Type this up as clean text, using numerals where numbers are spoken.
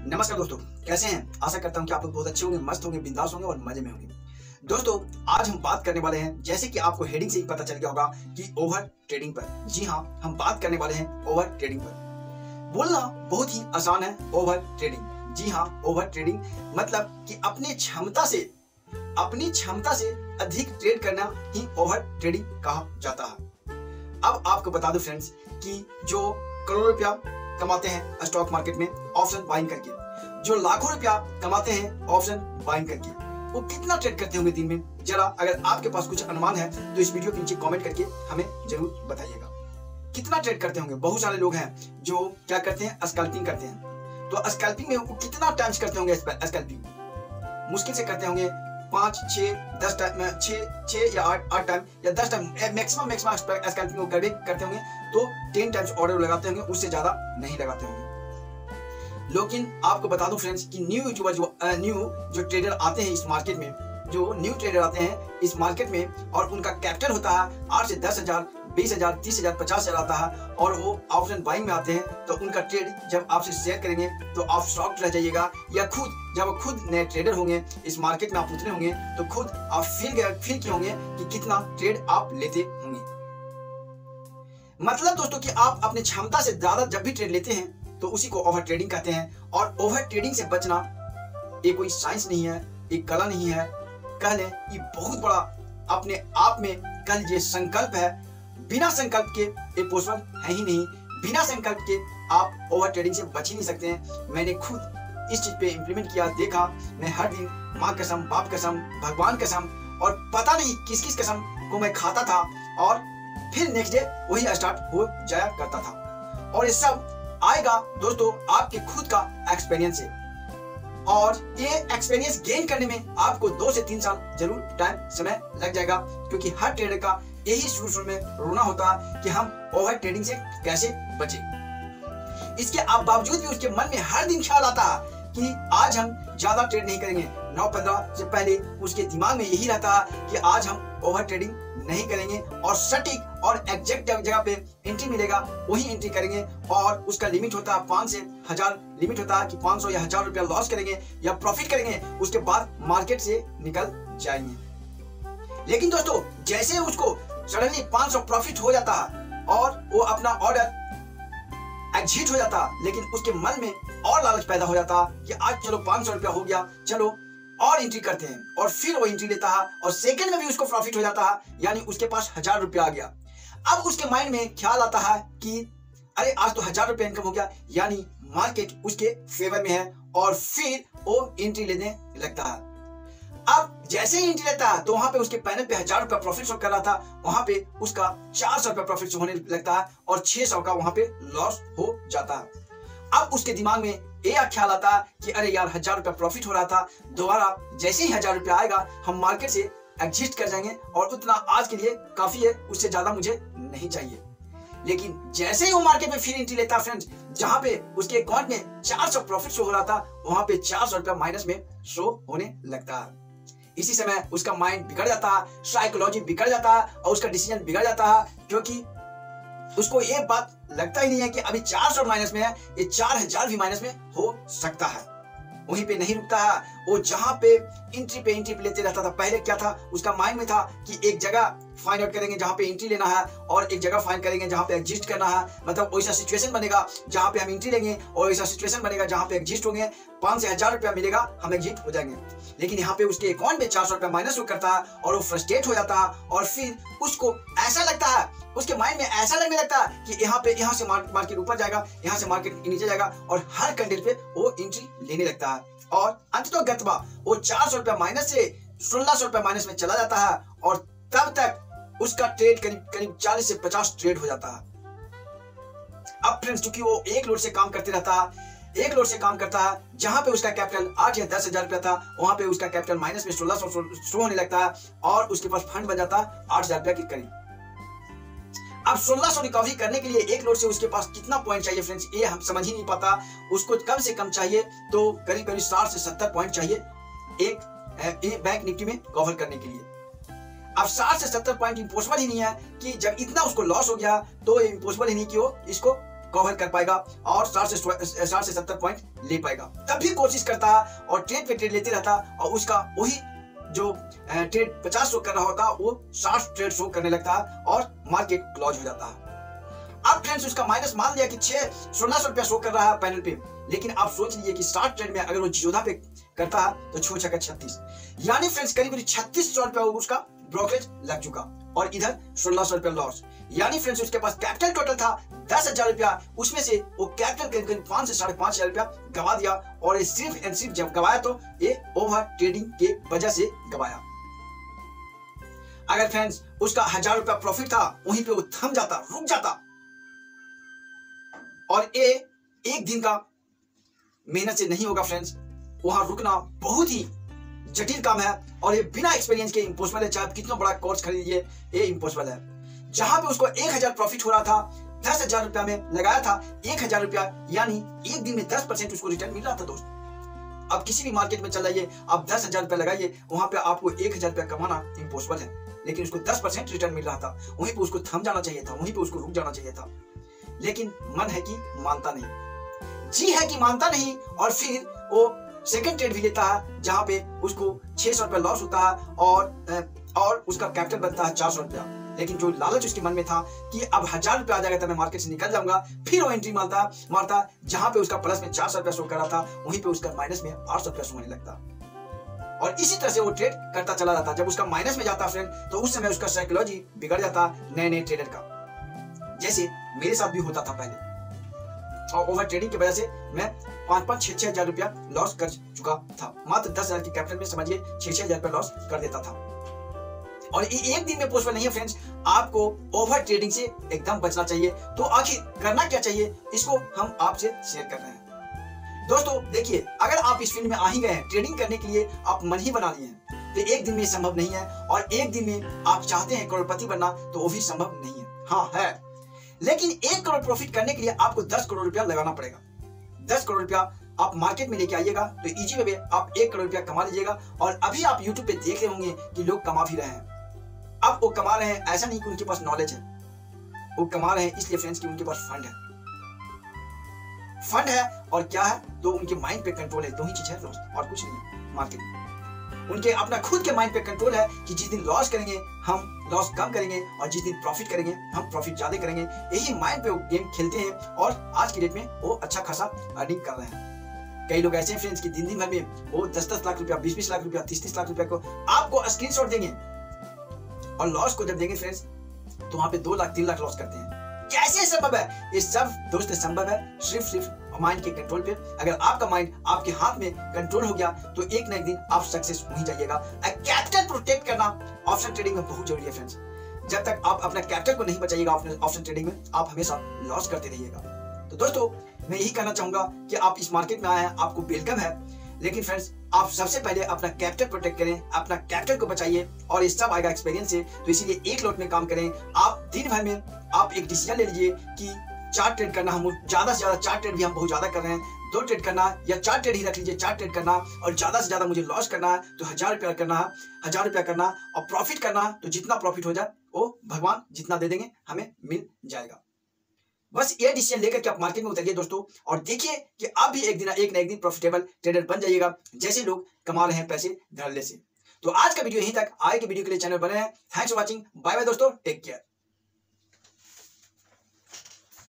नमस्कार दोस्तों, कैसे हैं? आशा करता हूं कि आप लोग बहुत अच्छे होंगे, मस्त होंगे, बिंदास होंगे और मजे में होंगे। दोस्तों, आज हम बात करने वाले हैं, जैसे कि आपको हेडिंग से ही पता चल गया होगा, कि ओवर ट्रेडिंग पर। जी हाँ, हम बात करने वाले हैं ओवर ट्रेडिंग पर। बोलना बहुत ही आसान है, ओवर ट्रेडिंग। जी हाँ, ओवर ट्रेडिंग मतलब कि अपनी क्षमता से अधिक ट्रेड करना ही ओवर ट्रेडिंग कहा जाता है। अब आपको बता दूं फ्रेंड्स कि जो करोड़ों रुपया कमाते हैं स्टॉक मार्केट में ऑप्शन बाइंग करके, जो लाखों रुपया कमाते हैं ऑप्शन बाइंग करके, वो कितना ट्रेड करते होंगे दिन में? जरा अगर आपके पास कुछ अनुमान है तो इस वीडियो के नीचे कमेंट करके हमें जरूर बताइएगा, कितना ट्रेड करते होंगे। बहुत सारे लोग हैं जो क्या करते हैं, स्कैल्पिंग करते हैं। तो स्कैल्पिंग में वो कितना टाइम्स करते होंगे स्कैल्पिंग? मुश्किल से करते होंगे 5, 6, 10 टाइम, 6 या 8 टाइम या 10 टाइम मैक्सिमम स्कैल्पिंग को करते होंगे तो 10 टाइम्स ऑर्डर लगाते होंगे, उससे ज्यादा नहीं लगाते होंगे। लेकिन आपको बता दूं फ्रेंड्स कि न्यू जो ट्रेडर आते हैं इस मार्केट में, जो न्यू ट्रेडर आते हैं इस मार्केट में और उनका कैपिटल होता है 8 से 10,000, 20,000, 30,000, 50,000 आता है और वो ऑप्शन बाइंग में आते हैं, तो उनका ट्रेड जब आपसे शेयर करेंगे तो आप शॉक्ड रह जाइएगा, या जब खुद नए ट्रेडर होंगे इस मार्केट में, आप उतरे होंगे तो खुद आप फील किए होंगे कि कितना ट्रेड आप लेते होंगे। मतलब दोस्तों कि आप अपनी क्षमता से ज्यादा जब भी ट्रेड लेते हैं तो उसी को ओवर ट्रेडिंग कहते हैं। और ओवर ट्रेडिंग से बचना ये कोई साइंस नहीं है, एक कला नहीं है, कह लें ये बहुत बड़ा अपने आप में कह लीजिए संकल्प है। बिना संकल्प के ये पॉसिबल है ही नहीं। बिना संकल्प के आप ओवर ट्रेडिंग से बच ही नहीं सकते हैं। मैंने खुद इस चीज पे इंप्लीमेंट किया, देखा। मैं हर दिन माँ कसम, बाप कसम, भगवान कसम और पता नहीं किस किस कसम को मैं खाता था और फिर नेक्स्ट डे वही स्टार्ट हो जाया करता था। और ये सब आएगा दोस्तों आपके खुद का एक्सपीरियंस से, और ये एक्सपीरियंस गेन करने में आपको 2 से 3 साल जरूर समय लग जाएगा, क्योंकि हर ट्रेडर का यही शुरू में रोना होता है कि हम ओवर ट्रेडिंग से कैसे बचे। इसके बावजूद भी उसके मन में हर दिन ख्याल आता है कि आज हम ज्यादा ट्रेड नहीं करेंगे। 9:15 से पहले उसके दिमाग में यही रहता है कि आज हम ओवर ट्रेडिंग नहीं करेंगे और सटीक और एग्जैक्ट जगह पे एंट्री मिलेगा वही एंट्री करेंगे। और उसका लिमिट होता है 5 से 1000 लिमिट होता है कि 500 या 1000 रुपया लॉस करेंगे या प्रॉफिट करेंगे, उसके बाद मार्केट से निकल जाएंगे। लेकिन दोस्तों जैसे उसको सडनली 500 प्रॉफिट हो जाता है और वो अपना ऑर्डर एग्जिट हो जाता, लेकिन उसके मन में और लालच पैदा हो जाता कि आज चलो 500 रुपया हो गया, चलो और एंट्री करते हैं। और फिर वो एंट्री लेता है और सेकंड में भी उसको प्रॉफिट हो जाता है, यानी उसके पास 1000 रुपया आ गया। अब उसके माइंड में ख्याल आता है कि अरे आज तो 1000 रुपया इनकम हो गया, यानी मार्केट उसके फेवर में है, और फिर वो एंट्री लेने लगता है। अब जैसे ही एंट्री लेता है तो वहां पे उसके पैनल पे 1000 रुपया प्रॉफिट शो कर रहा था, वहां पे उसका 400 रुपया प्रॉफिट शो होने लगता है और 600 का वहां पे लॉस हो जाता है। अब उसके दिमाग में यह ख्याल आता कि अरे यार 1000 रुपया प्रॉफिट हो रहा था, दोबारा जैसे ही 1000 रुपया आएगा हम मार्केट से एग्जिट कर जाएंगे और उतना आज के लिए काफी है, उससे ज्यादा मुझे नहीं चाहिए। लेकिन जैसे ही वो मार्केट में फिर एंट्री लेता फ्रेंड्स, जहां पे उसके अकाउंट में 400 प्रॉफिट शो हो रहा था, वहां पे 400 रुपया माइनस में शो होने लगता है। इसी समय उसका माइंड बिगड़ जाता है, साइकोलॉजी बिगड़ जाता है और उसका डिसीजन बिगड़ जाता है, क्योंकि उसको ये बात लगता ही नहीं है कि अभी 400 माइनस में है, ये 4000 भी माइनस में हो सकता है। वहीं पे नहीं रुकता है वो, जहां पे एंट्री लेते रहता था। पहले क्या था उसका माइंड में था कि एक जगह फाइंड आउट करेंगे जहां पे एंट्री लेना है और एक जगह फाइंड करेंगे जहां पे एग्जिस्ट करना है। मतलब वैसा सिचुएशन बनेगा जहां पे हम एंट्री लेंगे और वैसा सिचुएशन बनेगा जहां पे एग्जिस्ट होंगे। 5 से 1000 रुपया मिलेगा, हम एग्जिट हो जाएंगे। लेकिन यहाँ पे उसके अकाउंट में 400 रुपया माइनस करता है और वो फ्रस्ट्रेट हो जाता है, और फिर उसको ऐसा लगता है, उसके माइंड में ऐसा लगने लगता है कि यहाँ से मार्केट ऊपर जाएगा, यहाँ से मार्केट नीचे जाएगा, और हर कैंडल पे वो एंट्री लेने लगता है। और अंततः गत्वा वो 400 रुपया माइनस से 1600 रुपया माइनस में चला जाता है, और तब तक उसका ट्रेड करीब 40 से 50 ट्रेड हो जाता है। अब फ्रेंड्स चूंकि वो एक लोड से काम करते रहता है, जहां पे उसका कैपिटल 8 या 10,000 रुपया था, वहां पे उसका कैपिटल माइनस में 1600 शो होने लगता है और उसके पास फंड बन जाता है 8000 रुपया के करीब। अब 1600 रिकवरी करने के लिए एक लोड से उसके पास कितना पॉइंट चाहिए फ्रेंड्स, ये हम समझ ही नहीं पाता। उसको कम से कम चाहिए तो करीब 60 से 70 पॉइंट चाहिए एक बैंक निफ्टी में कवर करने के लिए। अब 60 से 70 पॉइंट इम्पॉसिबल ही नहीं है कि जब इतना उसको लॉस हो गया तो इम्पॉसिबल ही नहीं कि वो इसको कवर कर पाएगा और 60 से 70 पॉइंट ले पाएगा। तब भी कोशिश करता है और ट्रेड पे ट्रेड लेते रहता और उसका वही जो ट्रेड 50 शो कर रहा होता वो 60 ट्रेड शो करने लगता है और मार्केट क्लोज हो जाता है। अब फ्रेंड्स उसका माइनस मान लिया कि 1600 रुपया शो कर रहा है पैनल पे, लेकिन आप सोच लीजिए कि 60 ट्रेड में अगर वो जियोधा पे करता है तो 6 छक्का 36, यानी फ्रेंड्स करीब 3600 रुपया उसका ब्रोकरेज लग चुका और इधर 1600 रुपया लॉस। यानी फ्रेंड्स उसके पास कैपिटल टोटल था 10,000 रुपया, उसमें से वो कैपिटल करीब 5 से 5,500 रुपया गवा दिया और सिर्फ एंड सिर्फ जब गवाया तो ये ओवर ट्रेडिंग के वजह से गवाया। अगर फ्रेंड्स उसका 1000 रुपया प्रॉफिट था वहीं पे वो थम जाता, रुक जाता और ये एक दिन का मेहनत से नहीं होगा फ्रेंड्स, वहां रुकना बहुत ही जटिल काम है और ये बिना एक्सपीरियंस के इम्पॉसिबल है। चाहे आप कितना बड़ा कोर्स खरीदिए ये इम्पॉसिबल है। जहां पे उसको 1000 प्रॉफिट हो रहा था, 10,000 रुपया में लगाया था 1000 रुपया, यानी एक दिन में 10% उसको रिटर्न मिल रहा था दोस्त। अब किसी भी मार्केट में चल जाइए, आप 10,000 रुपया लगाइए, वहां पे आपको 1000 रुपया कमाना इम्पॉसिबल है, लेकिन उसको 10% रिटर्न मिल रहा था। वहीं पे उसको थम जाना चाहिए था, वहीं पे उसको रुक जाना चाहिए था, लेकिन मन है कि मानता नहीं, जी है कि मानता नहीं और फिर वो सेकंड ट्रेड भी लेता है जहां पे उसको 600 रुपया लॉस होता है और उसका कैपिटल बनता है 400 रुपया। लेकिन जो लालच उसके मन में था कि अब 1000 रुपया आ जाएगा तो मैं मार्केट से निकल जाऊंगा, फिर वो एंट्री मारता जहां पे उसका प्लस में 400 रुपया शो कर रहा था वहीं पे उसका माइनस में 800 रुपया शो होने लगता और इसी तरह से वो ट्रेड करता चला जाता। जब उसका माइनस में जाता फ्रेंड तो उस समय उसका साइकोलॉजी बिगड़ जाता नए ट्रेडर का, जैसे मेरे साथ भी होता था पहले। और ओवर ट्रेडिंग की वजह से मैं 5-6 हजार रुपया लॉस कर चुका था। मात्र 10,000 के कैपिटल में समझिए 6 हजार रुपया लॉस कर देता था। और ये एक दिन में पॉसिबल नहीं है फ्रेंड्स, आपको ओवर ट्रेडिंग से एकदम बचना चाहिए। तो आखिर करना क्या चाहिए, इसको हम आपसे शेयर कर रहे हैं। दोस्तों देखिए, अगर आप इस फील्ड में आ ही गए हैं, ट्रेडिंग करने के लिए आप मन ही बना लिए हैं, तो एक दिन में संभव नहीं है। और एक दिन में आप चाहते हैं करोड़पति बनना तो वो भी संभव नहीं है। हाँ है, लेकिन 1 करोड़ प्रॉफिट करने के लिए आपको 10 करोड़ रुपया लगाना पड़ेगा। 10 करोड़ रुपया आप मार्केट में लेके आइएगा तो इजी वे में आप 1 करोड़ रुपया कमा लीजिएगा। और अभी आप यूट्यूब पे देख रहे होंगे कि लोग कमा भी रहे हैं। अब वो कमा रहे हैं ऐसा नहीं कि उनके पास नॉलेज है, वो कमा रहे हैं इसलिए फ्रेंड्स कि उनके पास फंड है और क्या है तो उनके माइंड पे कंट्रोल है। 2 ही चीज है दोस्त और कुछ नहीं मार्केट में। उनके अपना खुद के माइंड पे कंट्रोल है कि जिस दिन लॉस करेंगे हम लॉस कम करेंगे और जिस दिन प्रॉफिट करेंगे हम प्रॉफिट ज्यादा करेंगे। यही माइंड पे वो गेम खेलते हैं और आज की डेट में वो अच्छा खासा अर्निंग कर रहे हैं। कई लोग ऐसे हैं फ्रेंड्स कि दिन भर में वो 10-10 लाख रुपया, 20-20 लाख रुपया, 30-30 लाख रुपया को आपको स्क्रीनशॉट देंगे और लॉस को जब देंगे फ्रेंड्स तो वहां पे 2 लाख 3 लाख लॉस करते हैं। कैसे संभव है? ये सब दोस्त संभव है सिर्फ माइंड के कंट्रोल पे। अगर आपका माइंड आपके हाथ में कंट्रोल हो गया तो एक ना एक दिन आप सक्सेस हो ही जाइएगा। कैपिटल प्रोटेक्ट करना ऑप्शन ट्रेडिंग में बहुत जरूरी है फ्रेंड्स। जब तक आप अपना कैपिटल को नहीं बचाइएगा ऑप्शन ट्रेडिंग में, आप हमेशा लॉस करते रहिएगा। तो दोस्तों मैं यही कहना चाहूंगा कि आप इस मार्केट में आए हैं, आपको वेलकम है, लेकिन फ्रेंड्स आप सबसे पहले अपना कैपिटल प्रोटेक्ट करें, अपना कैपिटल को बचाइए और ये सब आएगा एक्सपीरियंस से। तो इसीलिए एक लॉट में काम करें। आप दिन भर में आप एक डिसीजन ले लीजिए कि 4 ट्रेड करना, हम ज्यादा से ज्यादा 4 ट्रेड भी हम बहुत ज्यादा कर रहे हैं, 2 ट्रेड करना या 4 ट्रेड ही रख लीजिए, 4 ट्रेड करना और ज्यादा से ज्यादा मुझे लॉस करना है तो 1000 रुपया करना है, 1000 रुपया करना और प्रॉफिट करना तो जितना प्रॉफिट हो जाए वो भगवान जितना दे देंगे हमें मिल जाएगा। बस ये डिसीजन लेकर के आप मार्केट में उतरिए दोस्तों और देखिए कि आप भी एक ना एक दिन प्रॉफिटेबल ट्रेडर बन जाइएगा, जैसे लोग कमा रहे हैं पैसे धड़ल्ले से। तो आज का वीडियो यहीं तक। आगे के वीडियो के लिए चैनल बने हैं। Thanks for watching. Bye bye दोस्तों, टेक केयर।